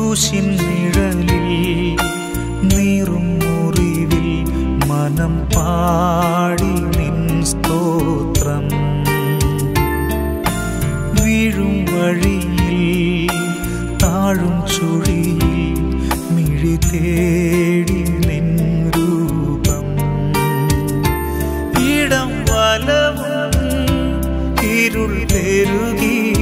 ക്രൂശിൻ നിഴലിൽ നീറും മുറിവിൽ മനം പാടി നിൻ സ്തോത്രം. വീഴും വഴിയിൽ താഴും ചുഴിയിൽ മിഴി തേടി നിൻ രൂപം. ഇടം വലവും ഇരുൾ പെരുകി